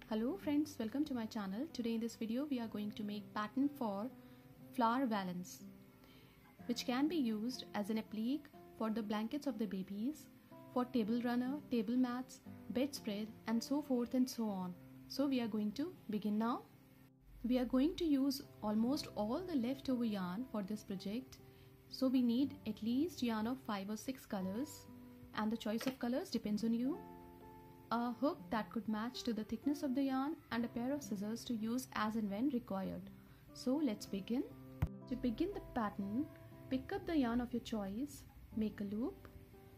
Hello friends, welcome to my channel. Today in this video we are going to make pattern for flower valance, which can be used as an applique for the blankets of the babies, for table runner, table mats, bedspread and so forth and so on. So we are going to begin now. We are going to use almost all the leftover yarn for this project. So we need at least yarn of 5 or 6 colors, and the choice of colors depends on you. A hook that could match to the thickness of the yarn, and a pair of scissors to use as and when required. So let's begin. To begin the pattern, pick up the yarn of your choice, make a loop,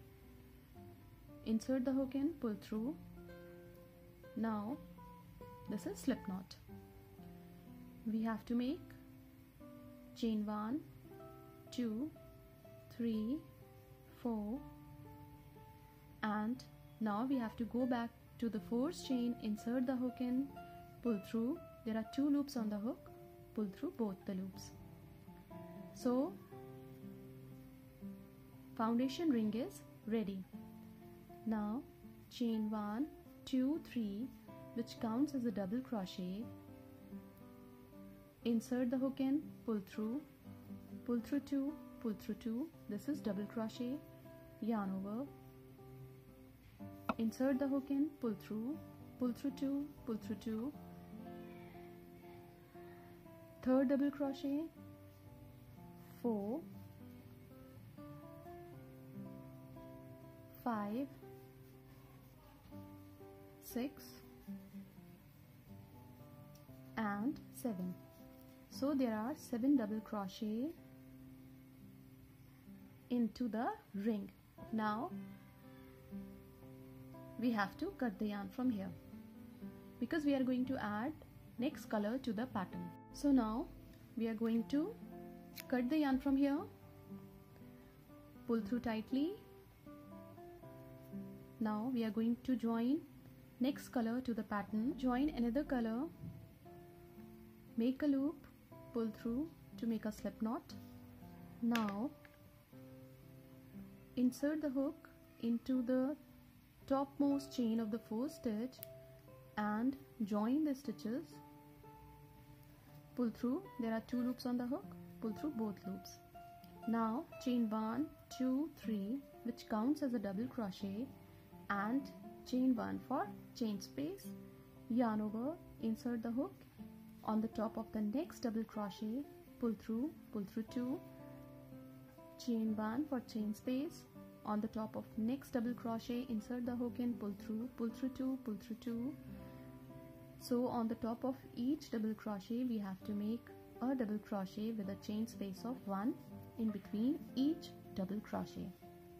insert the hook in, pull through. Now this is slip knot. We have to make chain 1, 2, 3, 4, and now we have to go back to the fourth chain, insert the hook in, pull through. There are 2 loops on the hook, pull through both the loops. So foundation ring is ready. Now chain 1, 2, 3, which counts as a double crochet, insert the hook in, pull through 2, pull through 2, this is double crochet, yarn over, insert the hook in, pull through 2, pull through 2, third double crochet, 4, 5, 6 and 7. So there are 7 double crochet into the ring. Now we have to cut the yarn from here because we are going to add next color to the pattern. So now we are going to cut the yarn from here, pull through tightly. Now we are going to join next color to the pattern, join another color, make a loop, pull through to make a slip knot. Now insert the hook into the topmost chain of the fourth stitch and join the stitches, pull through. There are 2 loops on the hook, pull through both loops. Now chain 1, 2, 3, which counts as a double crochet, and chain 1 for chain space, yarn over, insert the hook on the top of the next double crochet, pull through 2, chain 1 for chain space, on the top of next double crochet, insert the hook and pull through 2, pull through 2. So on the top of each double crochet we have to make a double crochet with a chain space of 1 in between each double crochet.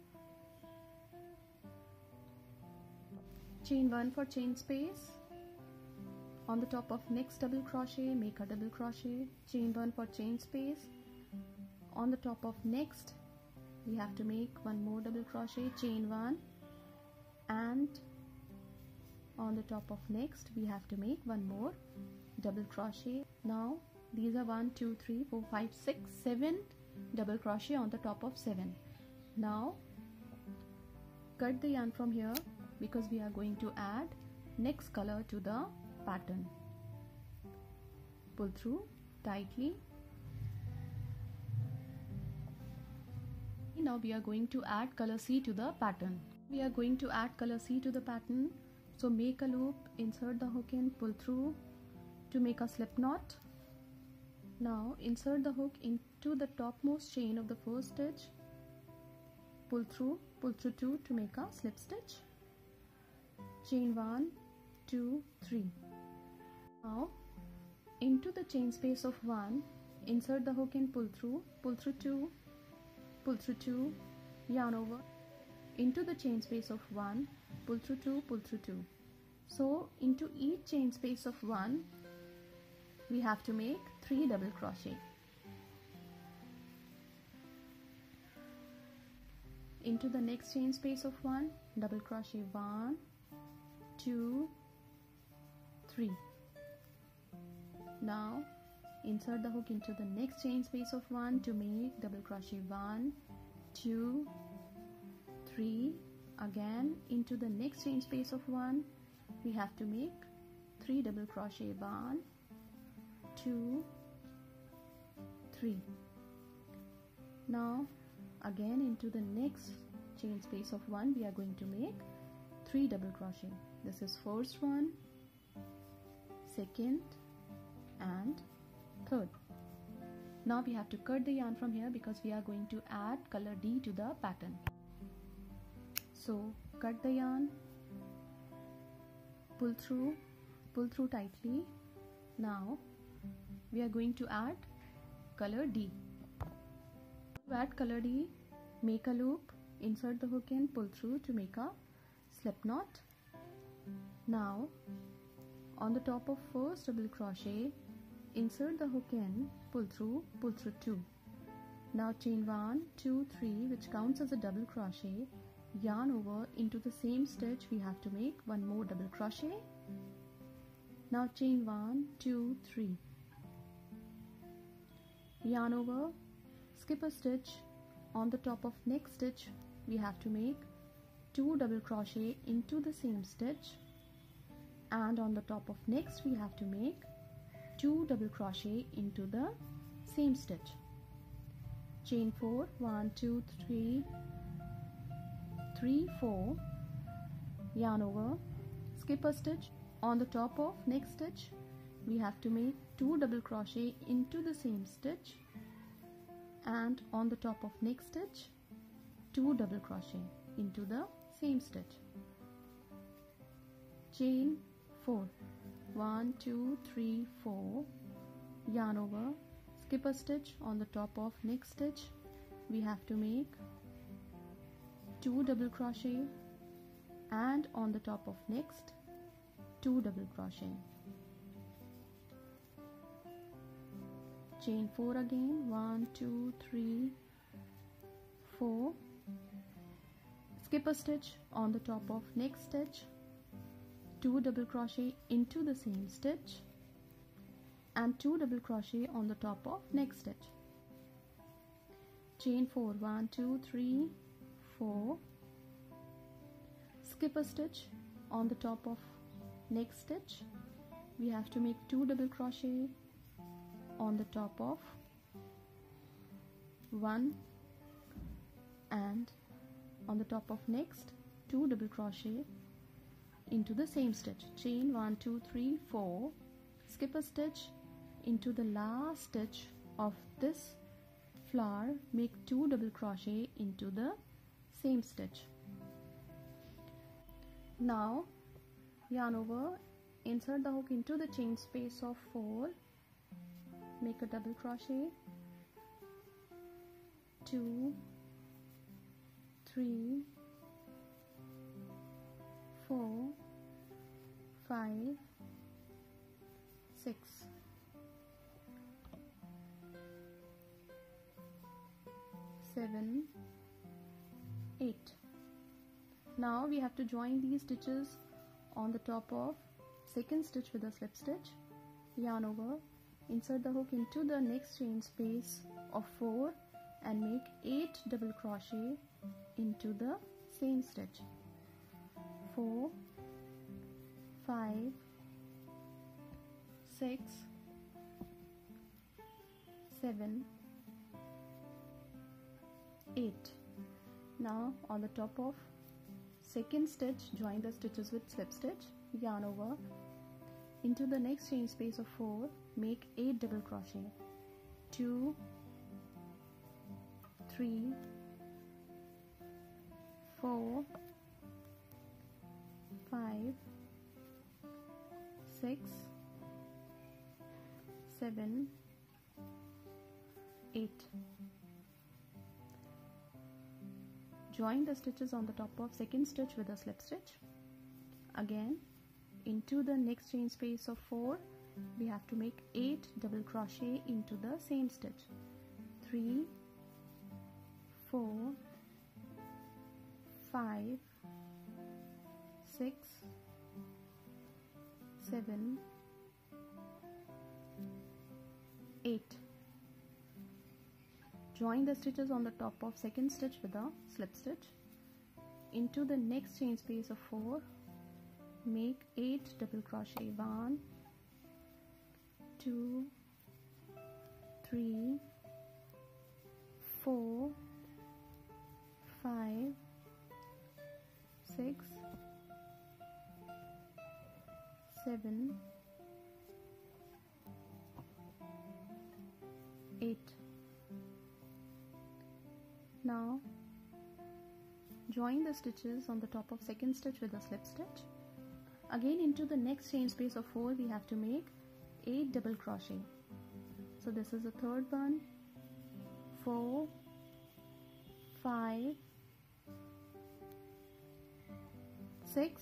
Chain 1 for chain space, on the top of next double crochet make a double crochet, chain 1 for chain space, on the top of next we have to make 1 more double crochet, chain 1, and on the top of next we have to make 1 more double crochet. Now these are 1, 2, 3, 4, 5, 6, 7 double crochet on the top of 7. Now cut the yarn from here because we are going to add next color to the pattern. Pull through tightly. Now we are going to add color C to the pattern. We are going to add color C to the pattern. So make a loop, insert the hook in, pull through to make a slip knot. Now insert the hook into the topmost chain of the first stitch, pull through 2 to make a slip stitch, chain 1, 2, 3. Now into the chain space of 1, insert the hook in, pull through 2, pull through 2, yarn over, into the chain space of 1, pull through 2, pull through 2. So into each chain space of 1 we have to make 3 double crochet. Into the next chain space of 1, double crochet 1, 2, 3. Now insert the hook into the next chain space of 1 to make double crochet 1, 2, 3, again into the next chain space of 1 we have to make 3 double crochet, 1 2 3. Now again into the next chain space of 1 we are going to make 3 double crochet. This is first one, second and third. Now we have to cut the yarn from here because we are going to add color D to the pattern. So cut the yarn, pull through tightly. Now we are going to add color D. To add color D, make a loop, insert the hook in, pull through to make a slip knot. Now on the top of first double crochet, insert the hook in, pull through 2. Now chain 1 2 3, which counts as a double crochet, yarn over into the same stitch. We have to make one more double crochet. Now chain 1 2 3, yarn over, skip a stitch. On the top of next stitch we have to make 2 double crochet into the same stitch, and on the top of next we have to make 2 double crochet into the same stitch. Chain 4, 1 2 3 3 4, yarn over, skip a stitch. On the top of next stitch we have to make 2 double crochet into the same stitch, and on the top of next stitch 2 double crochet into the same stitch. Chain 4, 1 2 3 4, yarn over, skip a stitch. On the top of next stitch we have to make 2 double crochet, and on the top of next 2 double crochet. Chain 4 again, 1 2 3 4, skip a stitch. On the top of next stitch 2 double crochet into the same stitch, and 2 double crochet on the top of next stitch. Chain 4, 1 2 3 4, skip a stitch. On the top of next stitch we have to make 2 double crochet on the top of one, and on the top of next 2 double crochet into the same stitch. Chain 1 2 3 4, skip a stitch. Into the last stitch of this flower make 2 double crochet into the same stitch. Now yarn over, insert the hook into the chain space of 4, make a double crochet, 2 3 4 5 6, 7 8. Now we have to join these stitches on the top of second stitch with a slip stitch. Yarn over, insert the hook into the next chain space of 4 and make 8 double crochet into the same stitch. 4 5 6 7 8. Now on the top of second stitch join the stitches with slip stitch, yarn over, into the next chain space of 4 make 8 double crochet, 2 3 4 5 6 7 8. Join the stitches on the top of second stitch with a slip stitch. Again into the next chain space of 4 we have to make 8 double crochet into the same stitch. 3 4 5 6 7 8. Join the stitches on the top of second stitch with a slip stitch. Into the next chain space of 4 make 8 double crochet. 1 2 3 4 5 6 7 8. Now join the stitches on the top of second stitch with a slip stitch. Again, into the next chain space of 4 we have to make 8 double crochet. So this is the third one. 4 5 6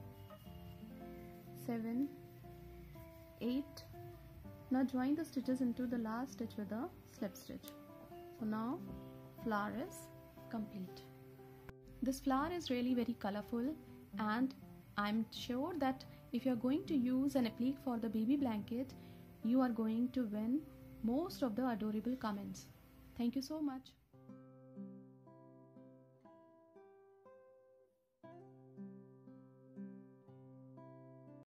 7 8. Now join the stitches into the last stitch with a slip stitch. So now flower is complete. This flower is really very colorful, and I'm sure that if you're going to use an applique for the baby blanket, you are going to win most of the adorable comments. Thank you so much.